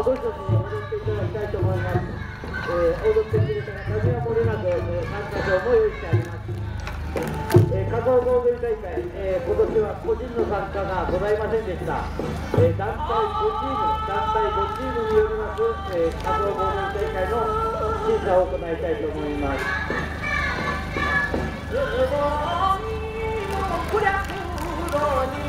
子たちに踊っていただきたいと思います。踊ってくれた方にはもれなく参加賞も用意してあります。仮装盆踊り大会、今年は個人の参加がございませんでした。団体5チームによります、仮装盆踊り大会の審査を行いたいと思います。こりゃ